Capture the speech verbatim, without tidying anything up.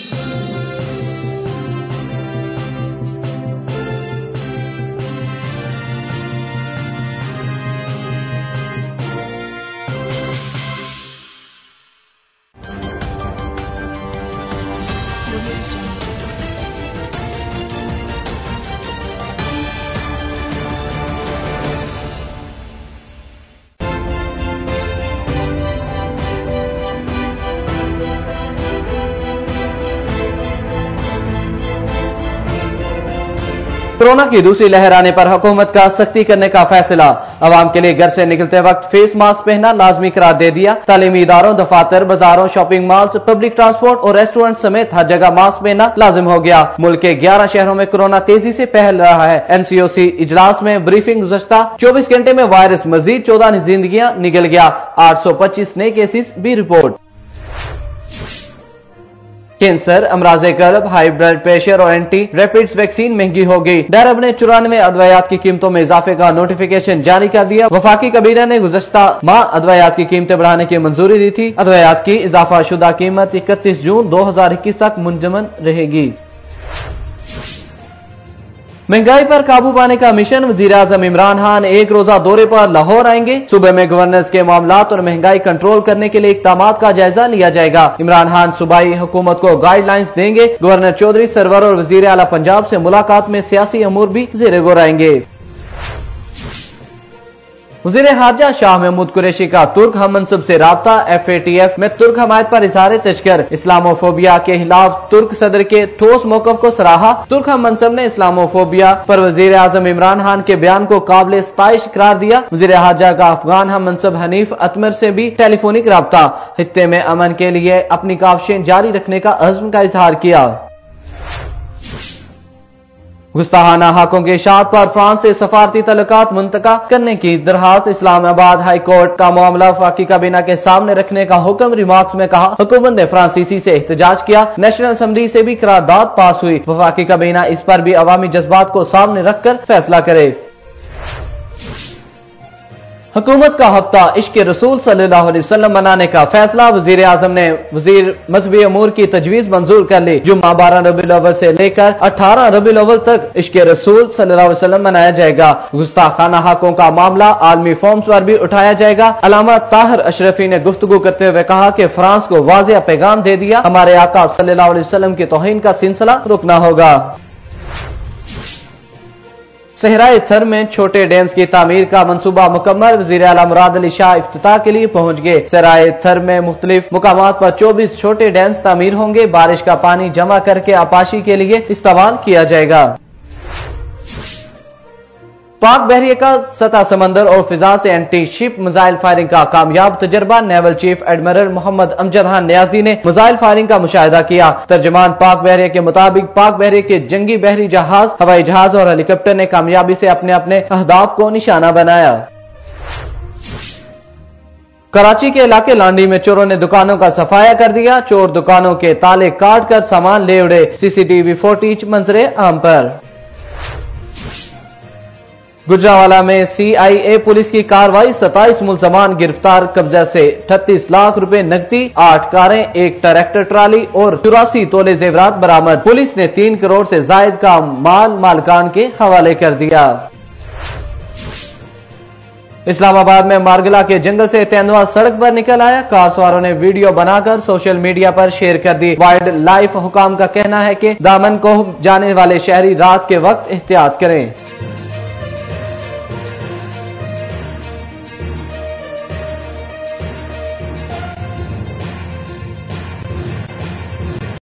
Corona की दूसरी लहर आने पर हुकूमत का सख्ती करने का फैसला। अवाम के लिए घर से निकलते वक्त फेस मास्क पहनना लाजमी करार दे दिया। तालीमी इदारों, दफातर, बाजारों, शॉपिंग मॉल्स, पब्लिक ट्रांसपोर्ट और रेस्टोरेंट समेत हर जगह मास्क पहनना लाजिम हो गया। मुल्क के ग्यारह शहरों में कोरोना तेजी से फैल रहा है। एनसीओसी इजलास में ब्रीफिंग गुज़श्ता चौबीस घंटे में वायरस मजीद चौदह जिंदगियां निगल गया। आठ सौ पच्चीस नए केसेस भी रिपोर्ट। कैंसर, अमराज़े कल्ब, हाई ब्लड प्रेशर और एंटी रैपिड्स वैक्सीन महंगी हो गई। डैरब ने चौरानवे अद्वियात की कीमतों में इजाफे का नोटिफिकेशन जारी कर दिया। वफाकी कैबिनेट ने गुज़श्ता माह अद्वियात की कीमतें बढ़ाने की मंजूरी दी थी। अद्वियात की इजाफा शुदा कीमत इकतीस जून दो हजार इक्कीस तक मुंजमद रहेगी। महंगाई पर काबू पाने का मिशन। वजीर आजम इमरान खान एक रोजा दौरे पर लाहौर आएंगे। सूबे में गवर्नेंस के मामलात और महंगाई कंट्रोल करने के लिए इक़दामात का जायजा लिया जाएगा। इमरान खान सूबाई हुकूमत को गाइडलाइंस देंगे। गवर्नर चौधरी सरवर और वजीर आला पंजाब से मुलाकात में सियासी अमूर भी ज़ेरे गौर आएंगे। वज़ीर खारजा शाह महमूद कुरैशी का तुर्क हम मनसब से राब्ता। एफ ए टी एफ में तुर्क हमायत पर इज़हार तशक्कर। इस्लामोफोबिया के खिलाफ तुर्क सदर के ठोस मौक़िफ़ को सराहा। तुर्क हम मनसब ने इस्लामोफोबिया पर वज़ीर आज़म इमरान खान के बयान को काबिल सताइश करार दिया। वज़ीर खारजा का अफगान हम मनसब हनीफ अतमर से भी टेलीफोनिक राब्ता। खित्ते में अमन के लिए अपनी काविशें जारी रखने का अज़्म का इजहार किया। गुस्ताहाना हकों के इशाअत पर फ्रांस से सफारती तल्लुकात मुंतका करने की दरखास्त। इस्लामाबाद हाई कोर्ट का मामला वफाकी काबीना के सामने रखने का हुक्म। रिमार्क्स में कहा, हुकूमत ने फ्रांसीसी से एहतजाज किया। नेशनल असम्बली से भी करारदाद पास हुई। वफाकी काबीना इस पर भी अवामी जज्बात को सामने रखकर फैसला करे। हुकूमत का हफ्ता इश्क रसूल सल्लल्लाहु अलैहि वसल्लम मनाने का फैसला। वजीर आजम ने वजीर मजहबी अमूर की तजवीज मंजूर कर ली। जुम्मा बारह रबीउल अव्वल से लेकर अठारह रबीउल अव्वल तक इश्क रसूल सल्लल्लाहु अलैहि वसल्लम मनाया जाएगा। गुस्ताखाना हकों का मामला आलमी फॉर्म्स पर भी उठाया जाएगा। अलामा ताहिर अशरफी ने गुफ्तगू करते हुए कहा कि फ्रांस को वाज़ेह पैगाम दे दिया, हमारे आका सल्लल्लाहु अलैहि वसल्लम की तौहीन का सिलसिला रुकना होगा। सहराए थर में छोटे डैम्स की तामीर का मंसूबा मुकम्मल। वज़ीर आला मुराद अली शाह इफ्तिताह के लिए पहुंच गए। सहराए थर में मुख्तलिफ मुकामात पर चौबीस छोटे डैम्स तामीर होंगे। बारिश का पानी जमा करके आपाशी के लिए इस्तेमाल किया जाएगा। पाक बहरिया का सतह समंदर और फिजा से एंटी शिप मिसाइल फायरिंग का कामयाब तजर्बा। Naval chief admiral Mohammad Amjad Khan Niazi ने मिसाइल फायरिंग का मुशाहिदा किया। तर्जमान पाक बहरिया के मुताबिक पाक बहरिया के जंगी बहरी जहाज, हवाई जहाज और हेलीकॉप्टर ने कामयाबी से अपने अपने अहदाफ को निशाना बनाया। कराची के इलाके लांडी में चोरों ने दुकानों का सफाया कर दिया। चोर दुकानों के ताले काट कर सामान ले उड़े। सीसीटीवी फुटेज मंजरे आम पर। गुजरावाला में सी आई ए पुलिस की कार्रवाई। सताइस मुलजमान गिरफ्तार। कब्जा से अड़तीस लाख रुपए नकदी, आठ कारें, एक ट्रैक्टर ट्राली और चौरासी तोले जेवरात बरामद। पुलिस ने तीन करोड़ से जायद का माल मालकान के हवाले कर दिया। इस्लामाबाद में मारगला के जंगल से तेंदुआ सड़क पर निकल आया। कार सवारों ने वीडियो बनाकर सोशल मीडिया पर शेयर कर दी। वाइल्ड लाइफ हुकाम का कहना है कि दामन को जाने वाले शहरी रात के वक्त एहतियात करें।